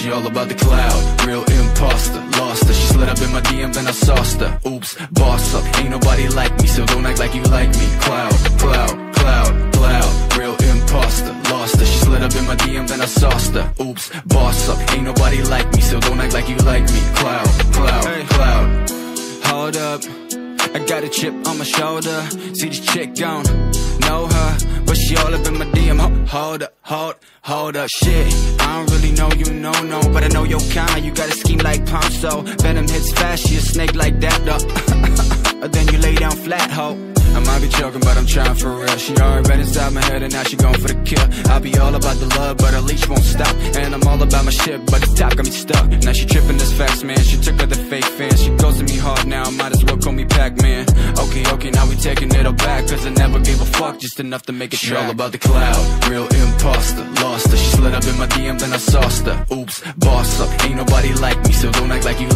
She all about the cloud, real imposter. Lost her, she slid up in my DM, then I sauced her. Oops, boss up, ain't nobody like me, so don't act like you like me. Cloud, cloud, cloud, cloud, real imposter. Lost her, she slid up in my DM, then I sauced her. Oops, boss up, ain't nobody like me, so don't act like you like me. Cloud, cloud, cloud. Hold up, I got a chip on my shoulder. See this chick don't know her, but she all up in my DM. Hold up, shit, I don't really know you, no, but I know your kind. You got a scheme like Ponzo. Venom hits fast, she a snake like that, though. Then you lay down flat, ho. I might be joking, but I'm trying for real. She already been inside my head and now she going for the kill. I'll be all about the love, but her leash won't stop. And I'm all about my shit, but the top got me stuck. Now she tripping this facts, man. She took her the fake fans. She goes to me hard now, might as well call me Pac-Man. Okay, now we taking it all back, cause I never gave a fuck, just enough to make it track. She all about the cloud, real imposter. Lost her, she slid up in my DM, then I sauced her. Oops, boss up, ain't nobody like me, so don't act like you